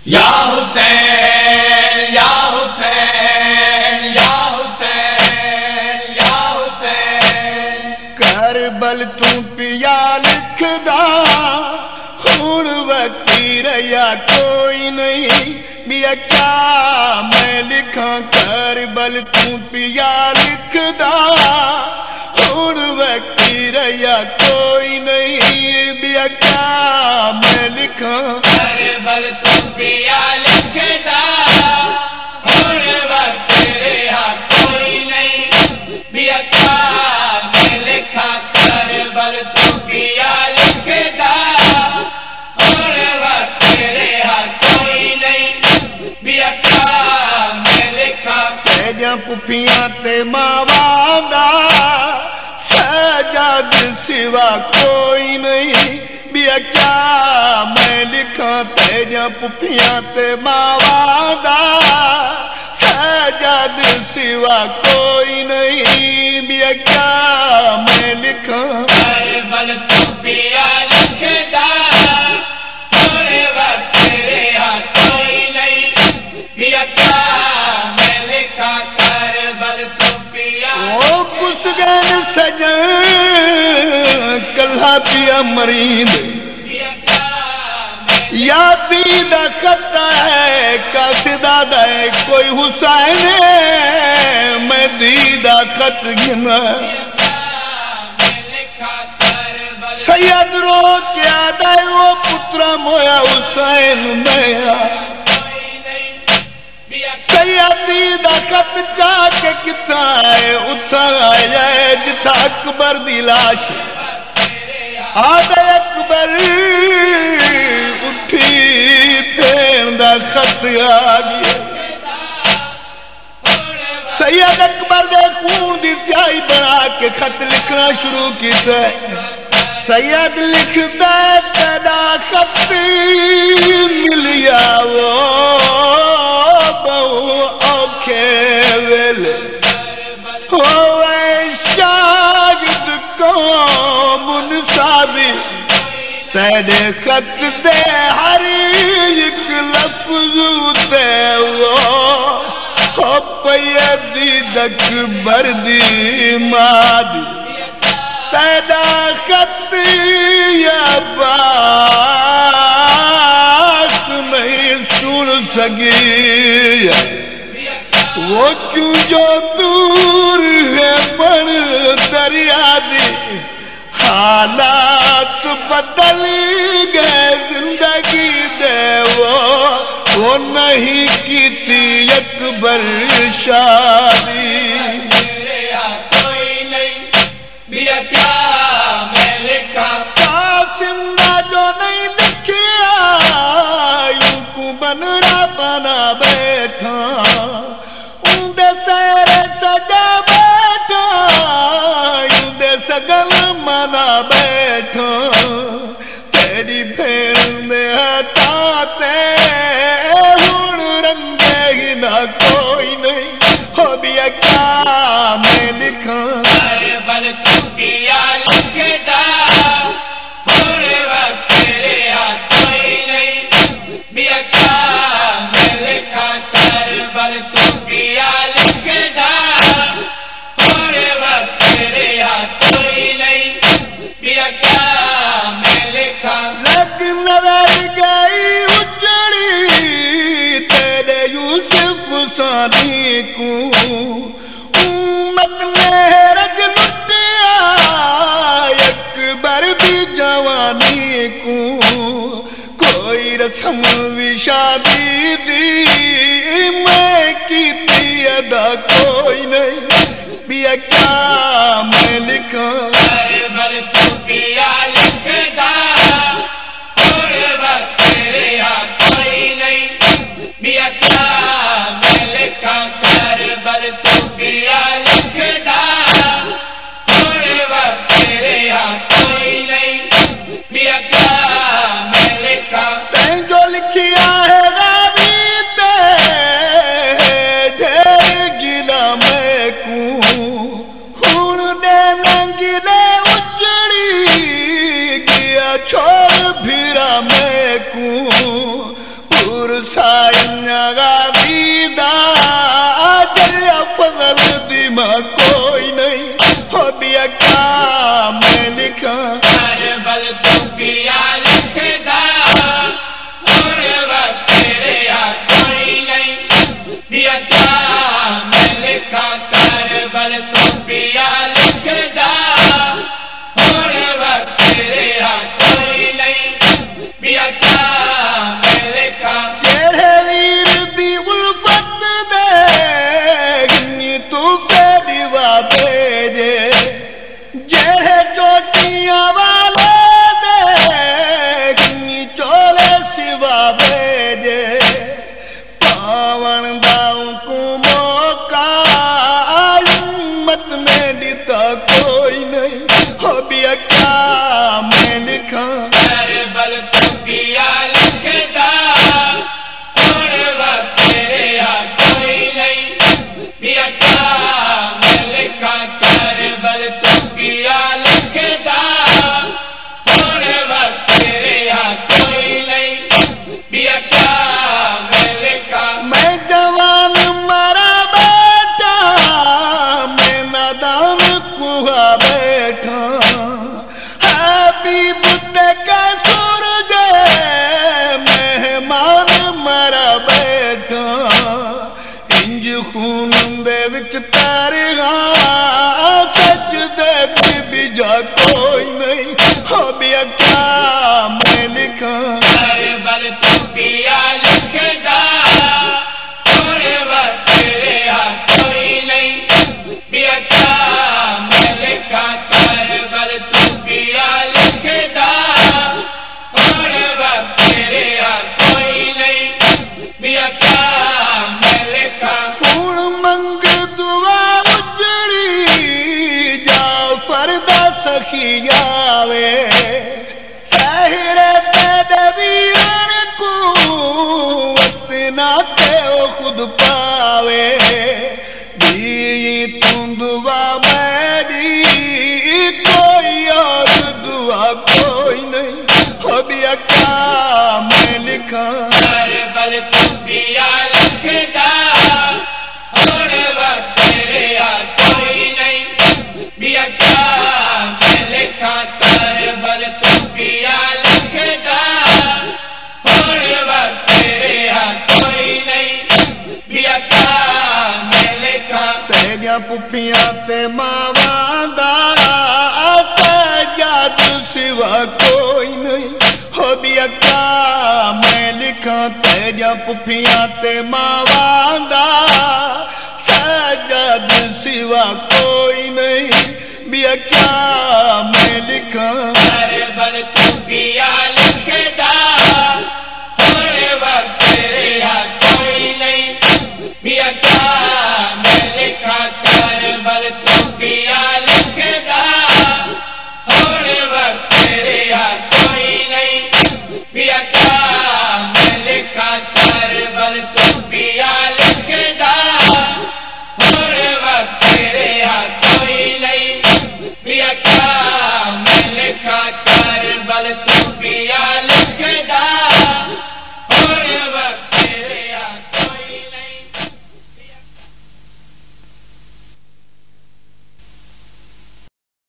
یا حسین یا حسین یا حسین یا حسین کربل تو پیا لکھدا ہن وقتی رہیا کوئی نہیں بیا کیا میں لکھاں کربل تو پیا لکھدا ہن وقتی رہیا کوئی نہیں بیا کیا میں لکھاں کربل تو پیا لکھدا ہن وقتی رہیا کوئی نہیں بیا کیا میں لکھاں کربل تو پیا لکھدا ہن وقتی رہیا کوئی نہیں بیا کیا میں لکھاں تیریاں پپھیاں تے ماواں دا سجاد سوا کوئی نہیں بیا کیا میں لکھاں تیریاں پپھیاں تے ماواں دا سجاد سوا کوئی نہیں بیا کیا میں لکھاں کربل تو پیا لکھدا ہن وقتی رہیا کوئی نہیں بیا کیا میں لکھاں کربل تو پیا او کس گین سجن کلہ پیا مرید یادی دا خط ہے قاصدہ دا ہے کوئی حسین میں دیدہ خط گنا سید رو کیا دائے وہ پترہ مویا حسین میں سیدی دا خط جا کے کتا ہے اتھا آیا جتا اکبر دی لاش آدھے اکبر اٹھی پھین دا خط آگیا سید اکبر دے خون دی سیاہی بنا کے خط لکھنا شروع کیتا ہے سید لکھتا ہے تیرا خط ملیا وہ بہو اوکھے ویلے ہوئے شاگرد قوم انصابی تیرے خط دے ہر ایک لفظ تے وہ پیدی دکبر دی مادی تیرا خط یا باس نہیں سن سکی وہ کیوں جو دور ہے پر دریا دی حالات بدل گئے زندگی دے وہ نہیں کیتی اکبر شادی بیا کیا میں لکھاں قاسم دا جو نہیں لکھیا یوں کو بن رہا بنا بیٹھا ان دے سہرے سجا بیٹھا یوں دے سگل منا بیٹھا تیری بھین دے ہتا تے ہون رنگے ہی نہ کوئی نہیں ہو بیا کیا میں لکھاں کربل تو پیا لکھدا ہن وقتی رہیا کوئی نہیں بیا کیا میں لکھاں کربل تو پیا لکھدا ہن وقتی رہیا کوئی نہیں بیا کیا میں لکھاں لگ نظر گئی اجڑی تیرے یوسف ثانی کو امت نے رج لٹیا اکبر دی جوانی کو کوئی رسم بھی شادی دی میں کیتی ادا کوئی نہیں بیا کیا میں لکھاں کربل تو پیا لکھدا ہن وقتی رہیا کوئی نہیں بیا کیا میں لکھاں کربل تو پیا لکھدا ہن وقتی رہیا کوئی نہیں بیا کیا میں لکھاں تین جو لکھیا ہے راوی تے ڈھیر گلا میں کو ہون دے ننگلے اجڑی گیا چھوڑ بھیرا میں کو پور سا वे दी तुम दुआ मेरी कोई और दुआ कोई नहीं हो बिया क्या मैं लिखा करबल तू पिया लिखदा हुण वक्त रहा कोई नहीं बिया क्या मैं लिखा करबल तू पिया लिखदा हुण वक्त रहा कोई नहीं बिया क्या मैं लिखा तेरिया पुफियां ते मावां दा सजाद सिवा कोई नहीं हो बिया क्या मैं लिखा तेरिया पुफियां ते मावां दा सजाद सिवा कोई नहीं बिया क्या